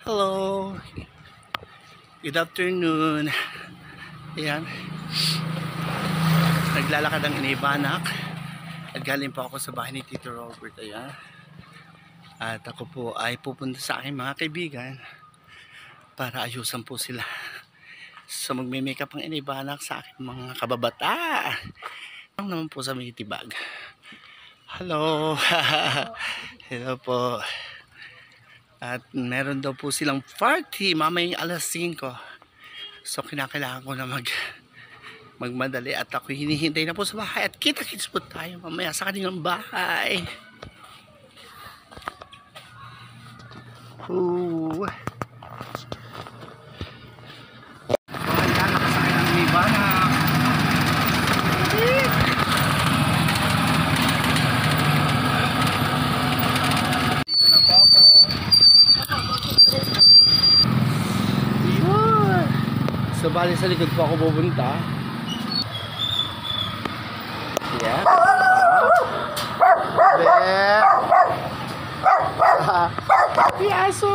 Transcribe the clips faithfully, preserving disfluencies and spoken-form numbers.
Hello. Good afternoon. Ayan. Naglalakad ang inibanak. At galing po ako sa bahay ni Tito Robert. Ayan. At ako po ay pupunta sa aking mga kaibigan para ayusan po sila. So magme-makeup ang inibanak sa aking mga kababata. Ang naman po sa Mitibag. Hello. Hello po. At meron daw po silang party mamayang alas singko. So kinakailangan ko na mag magmadali at ako hinihintay na po sa bahay at kita-kits po tayo mamaya sa kanilang bahay. Ooh. So ayan, nakasakay ng inibanak. Dito na po ako. So bali sa likod po ako pupunta. Yeah. Yeah. Piaso.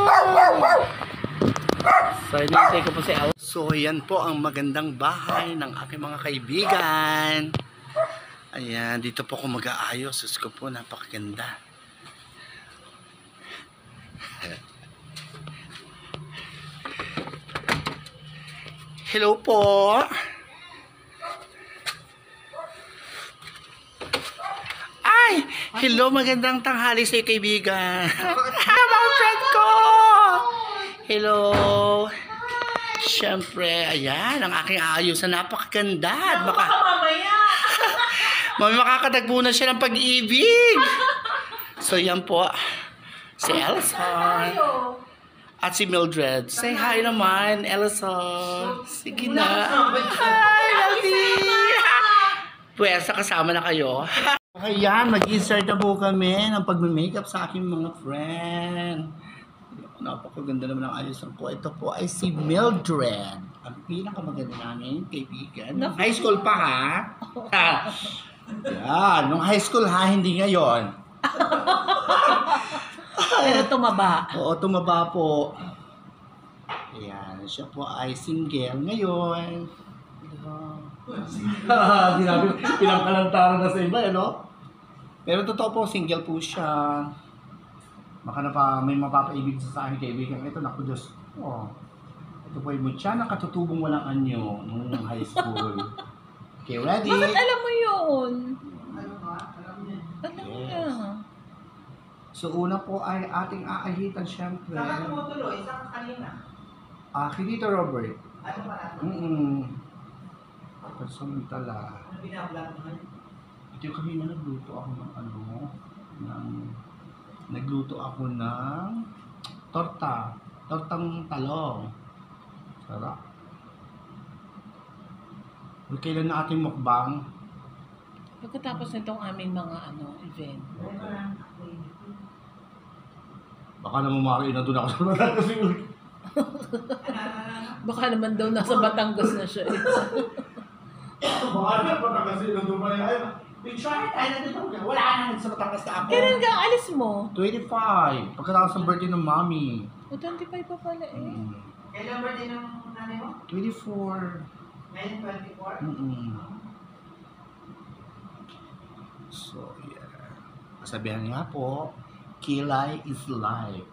So hinihintay ko po si El. So yan po ang magandang bahay ng aking mga kaibigan. Ayan, dito po ako mag-aayos. Sus ko po, napakaganda. Hello po. Ay, hello, magandang tanghali sa iyo, kaibigan. Mga friend ko. Hello. Siyempre, ayan, ang aking aayos na napakaganda. At baka mamaya. Mami, makakatagpo na siya ng pag-ibig. So, yan po. Si Elsa. At si Mildred. Say hi naman, Elsa. Sige na. Hi, Elsie. Pwesa, kasama na kayo. Ayan, mag-insert na po kami ng pag-makeup sa aking mga friend. Napakaganda naman ang ayos po. Ito po ay si Mildred. Ang pinakamaganda namin kaibigan. Nung high school pa, ha? Yan, nung high school, ha? Hindi ngayon. Pero tumaba. Oo, tumaba po. Ayan, siya po ay single ngayon. Sinabi, pinangkalantaran na sa iba, eh, no? Pero totoo po, single po siya. Baka na pa may mapapaibig sa aking kaibigan. Ito, naku Diyos. Oh, ito po yung mutya na katutubong walang anyo nung high school. Okay, ready? Bakit alam mo yun? Ano ba? Alam niya. Alam Yes. niya. So, una po ay ating aahitan, syempre. Saan ka tumutuloy? Saan ka kanina? Ah, Tito Robert. Ano ba natin? Mm-mm. Pasamantala. Ano binablog naman? Ito yung kanina nagluto ako ng ano, ng, nagluto ako ng torta. Tortang talong. Sarap. Huwag kailan na ating mukbang. Pagkatapos nitong aming mga ano event. Baka naman makain na doon ako sa Batangas. Baka naman daw nasa Batangas na siya eh. Baka naman Batangas na doon pa yan. We tried, ay nandito ko. Wala na sa Batangas na ako. Kailan ka ang alis mo? twenty-five. Pagkatapos ng birthday ng mommy. O, twenty-five pa pala eh. Mm. Kailan birthday ng nanay mo? twenty-four. Ngayon twenty-four? Mm-mm. So, yeah. Sabihan nga po, kilay is life.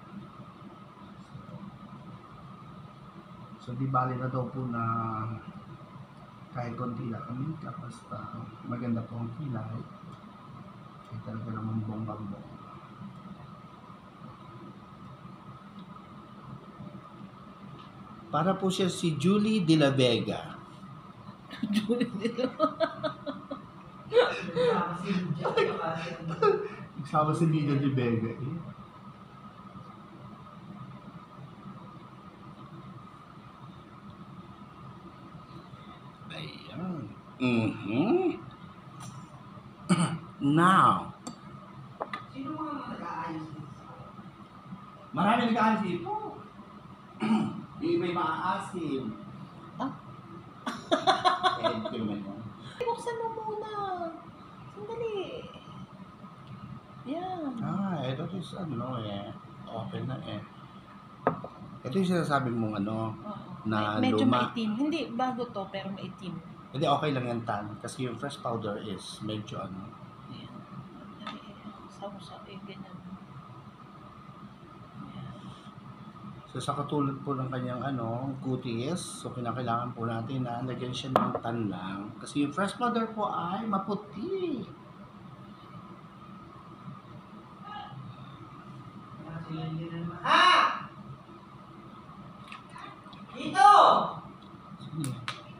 So, di bali na daw po na kahit konti lang kami, basta maganda po ang kilay. Kaya talaga naman bong-bang-bong. Para po siya si Julie de la Vega. Julie dito. Nagsama si Julie de Vega eh. Ayan. Mm-hmm. Now. Sino mga nag-aayos dito? Marami nag-aayos dito. Yung iba'y maaasim. Ah? Eh, hindi ko naman yun. Buksan mo muna. Sandali. Yan. Ah, ito is ano eh. Open na eh. Ito yung sinasabi mong ano, Oo. na Medyo luma. maitim. Hindi, bago to, pero maitim. Hindi, okay lang yan tan. Kasi yung fresh powder is medyo ano. Ayan. Sausa, eh, ganyan. Ayan. So sa katulad po ng kanyang ano, kutis, so kinakailangan po natin na lagyan siya ng tan lang. Kasi yung fresh powder po ay maputi. Ah! Dito! Sige.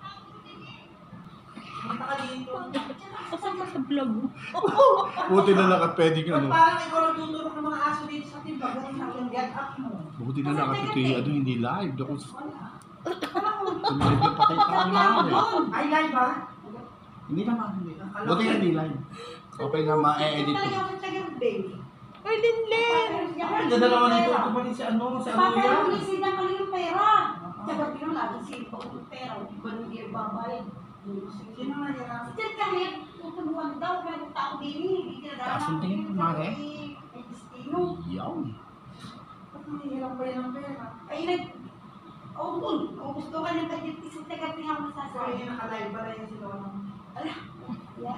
Punta ka dito. Saan ka sa vlog mo? Buti na nakapwede ka Ba't ano. parang ikaw nagtutulog ng mga aso dito sa timba? Ganun sa akin, get up mo. Buti na nakapwede ano, hindi live. Dako Wala. live na pakita ko naman eh. Ay, live ba? Hindi naman, hindi. Buti na hindi live. Okay na, ma-edit ko. Talaga ako tagang baby. Ay, Linlen! Ay, ganda naman ito. Ito pa din si ano, si ano Bakit yan. ang bilis na kami yung pera? Sabi ko lang lagi sino yung pera, hindi ba hindi yung babayad? Sino nga yan? Still kami, tutulungan daw, kaya kung tao din eh, hindi na Taas yung tingin, Mare. Ay, destino. Yaw. Ba't mahihirap pa rin ang pera? Ay, nag... Oo, oh, kung gusto ka ng budget, isang taga tingnan mo Sorry, sasabi. naka-live ba rin si Lola? Ala, yan.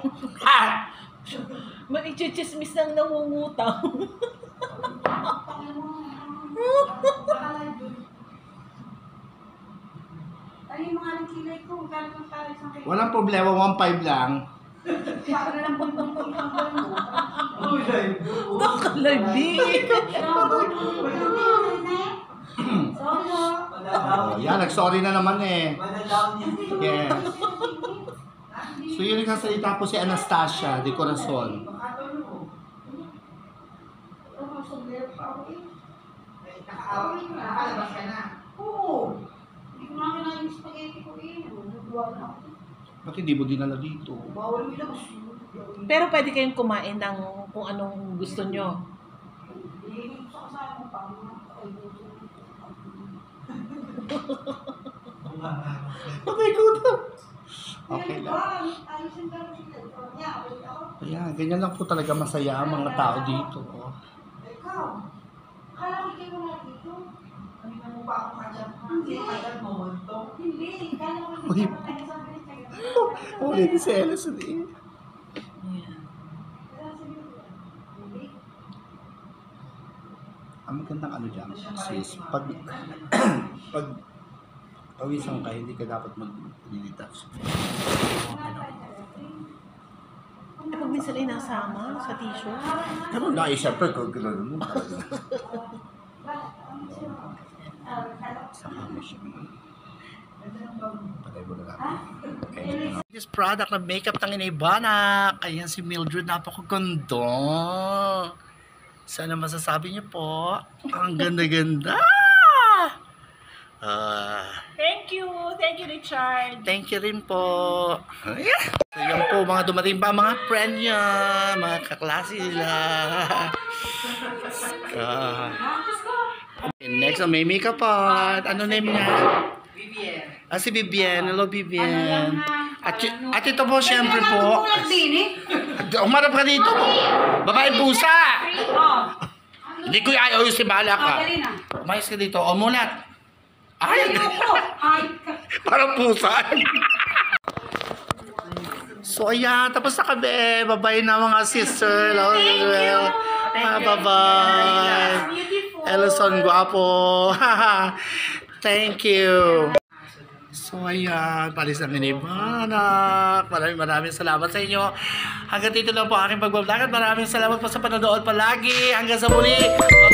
Maichismis ng nangungutang. Pakinggan mo. Naka-live dun. Ano yung mga nagkilay ko? Kala ng para isang kay... Walang problema, one five lang. Para lang po yung pagkakas mo. Uy, live. Nakalagi. Sorry, no? Oh, yan, nag-sorry na naman eh. Madadaon niya. Yeah. So yun nagsasalita po si Anastasia de Corazon. Baka to mo. Oo, sobrang pa ako eh. Ay, naka-out. Nakalabas ka na. Oo. Hindi ko na kailangan yung spaghetti ko eh. Nagagawa na ako. Ba't hindi mo dinala dito? Bawal mo ilabas. Pero pwede kayong kumain ng kung anong gusto nyo. Hindi ko sa kasama mo pa. Okay, good. Okay lang. Ayusin ka rin sila. Yeah, wait ako. Ayan, ganyan lang po talaga masaya ang mga tao dito. Ikaw. Akala ko ikaw na dito. Ano mo pa ako kadyan? Hindi, kadyan mo. Ito. Hindi. Akala ko Uy. ikaw na tayo sa akin. Oh, hindi si Ellison eh. Ayan. Hindi. Ang magandang ano dyan, sis, pag, pag pawisan ka, hindi ka dapat mag-detox. Pag minsan ay nasama sa tissue. Ano na, eh, syempre, kung gano'n mo talaga. Saka mo siya. Patay mo na natin. This product na makeup ng Inaybanak. Ayan si Mildred, napakaganda. Sana masasabi niyo po. Ang ganda-ganda. Ah, Thank you. Thank you, Richard. thank you rin po. Ayan. So yan po, mga dumating pa, mga friend niya, mga kaklase nila. Ah. Okay, next, oh, may makeup part. Ano name niya? Vivian. Ah, si Vivian. Hello, Vivian. At, y- at ito po, syempre po. Umarap ka dito. Babae pusa. Hindi ko ayaw yung si Bala ka. Umayos ka dito. O, mulat. Ay, Ay, parang pusa. So, ayan. Tapos na kami. Bye-bye na mga sister. Thank you. Ah, bye-bye. Beautiful. Ellison, guwapo. Thank you. So, ayan. Palis ng Inaybanak. Maraming maraming salamat sa inyo. Hanggang dito lang po aking pagbablog at maraming salamat po sa panonood palagi. Hanggang sa muli.